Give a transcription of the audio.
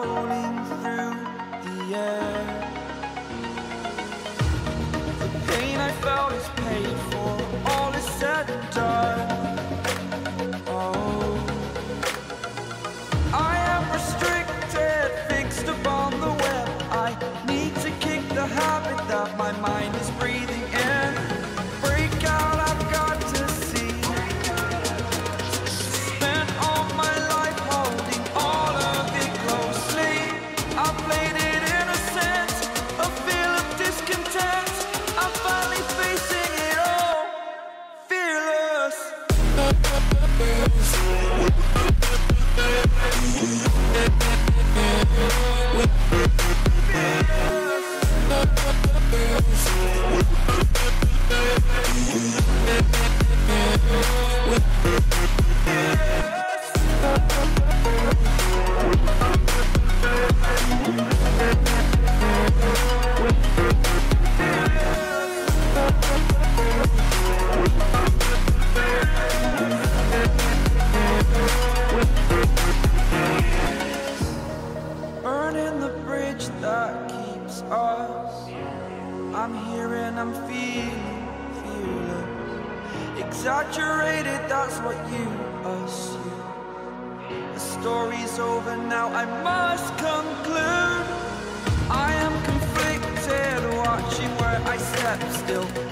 rolling through the air. The pain I felt is paid for, all is said and done. Oh, I am restricted, fixed upon the web. I need to kick the habit that my mind is breathing in. Break out, I've got to see. Spent all my life holding all of it closely. I played it innocent, a feel of discontent. I'm finally facing it all, fearless. Burning the bridge that keeps us. I'm here and I'm feeling fearless. Exaggerated, that's what you assume. The story's over now, I must conclude. I am conflicted, watching where I step still.